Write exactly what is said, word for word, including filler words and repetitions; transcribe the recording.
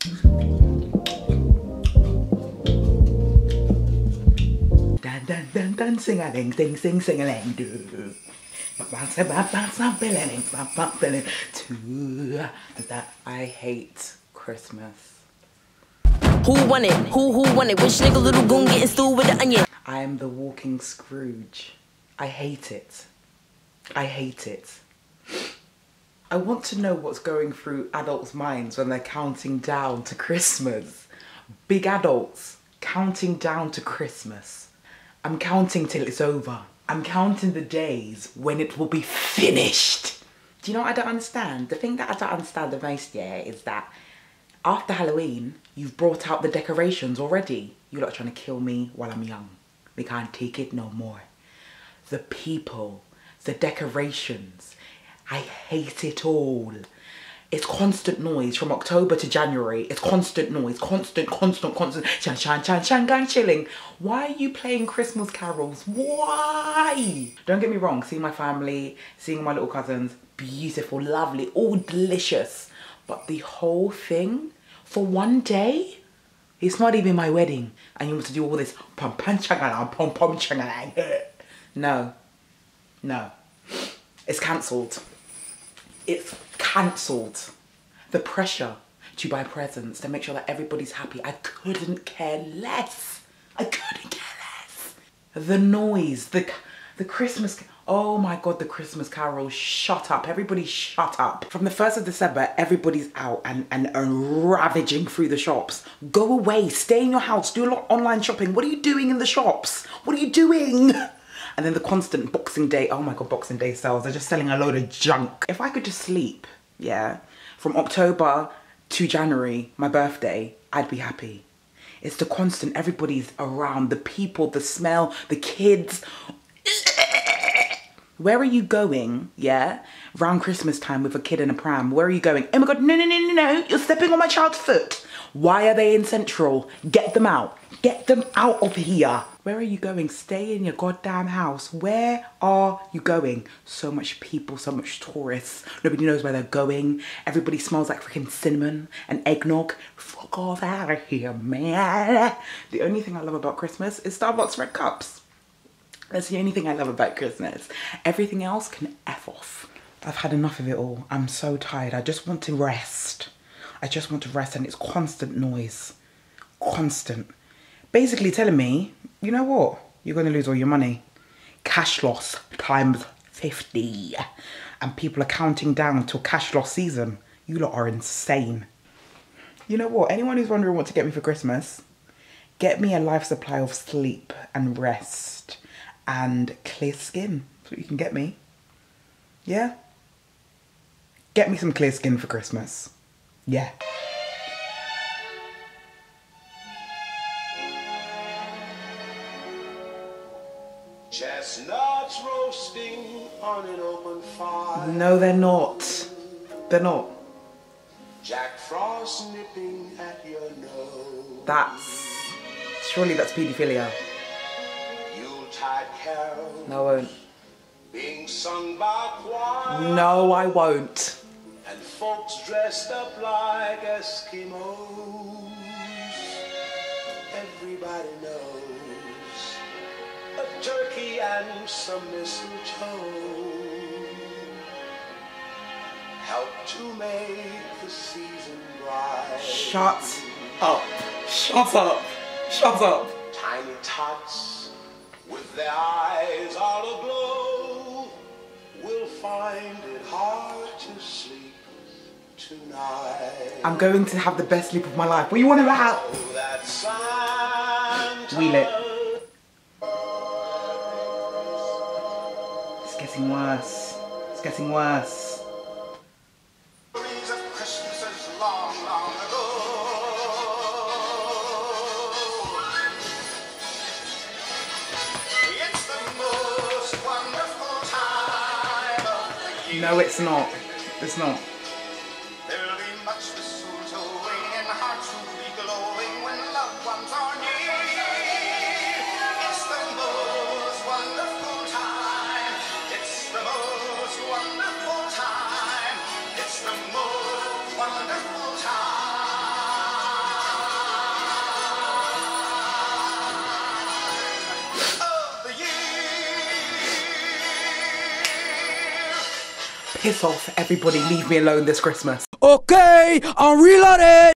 Dun dun dun dun, sing a ling, sing sing sing a ling do. I hate Christmas. Who won it? Who who won it? Which nigga little goon getting stewed with the onion? I am the walking Scrooge. I hate it. I hate it. I want to know what's going through adults' minds when they're counting down to Christmas. Big adults counting down to Christmas. I'm counting till it's over. I'm counting the days when it will be finished. Do you know what I don't understand? The thing that I don't understand the most, yeah, is that after Halloween, you've brought out the decorations already. You're not trying to kill me while I'm young. We can't take it no more. The people, the decorations, I hate it all. It's constant noise from October to January. It's constant noise, constant, constant, constant. Shan, shan, shan, shan, gang chilling. Why are you playing Christmas carols? Why? Don't get me wrong, seeing my family, seeing my little cousins, beautiful, lovely, all delicious. But the whole thing for one day? It's not even my wedding. And you want to do all this pom pom changalang, pom pom changalang. No, no, it's cancelled. It's cancelled. The pressure to buy presents to make sure that everybody's happy. I couldn't care less. I couldn't care less. The noise, the the Christmas, oh my God, the Christmas carols, shut up. Everybody shut up. From the first of December, everybody's out and, and, and ravaging through the shops. Go away, stay in your house, do a lot of online shopping. What are you doing in the shops? What are you doing? And then the constant Boxing Day, oh my God, Boxing Day sales. They're just selling a load of junk. If I could just sleep, yeah, from October to January, my birthday, I'd be happy. It's the constant, everybody's around, the people, the smell, the kids. Where are you going, yeah, around Christmas time with a kid in a pram? Where are you going? Oh my God, no, no, no, no, no, you're stepping on my child's foot. Why are they in Central? Get them out. Get them out of here. Where are you going? Stay in your goddamn house. Where are you going? So much people, so much tourists. Nobody knows where they're going. Everybody smells like freaking cinnamon and eggnog. Fuck off out of here, man. The only thing I love about Christmas is Starbucks red cups. That's the only thing I love about Christmas. Everything else can F off. I've had enough of it all. I'm so tired. I just want to rest. I just want to rest, and it's constant noise. Constant. Basically telling me, you know what? You're going to lose all your money. Cash loss times fifty. And people are counting down till cash loss season. You lot are insane. You know what? Anyone who's wondering what to get me for Christmas, get me a life supply of sleep and rest and clear skin. That's what you can get me. Yeah? Get me some clear skin for Christmas. Yeah. Chestnuts roasting on an open fire. No, they're not. They're not. Jack Frost nipping at your nose. That's... Surely that's paedophilia. Yuletide carols. No, I won't. Being sung by choir. No, I won't. And folks dressed up like Eskimos. Everybody knows a turkey and some mistletoe help to make the season bright. Shut up. Shut up. Shut up. Tiny tots with their eyes all aglow will find it hard to sleep tonight. I'm going to have the best sleep of my life. What do you want about? Oh, that Santa Wheel it. It's getting worse. It's getting worse. memories of Christmases long, long ago. It's the most wonderful time of the year. No, it's not. It's not. There'll be much mistletoeing and hearts will be glowing when loved ones are near. It's the most wonderful time. It's the most wonderful time. It's the most wonderful time. Piss off, everybody, leave me alone this Christmas. Okay, I'm reloaded!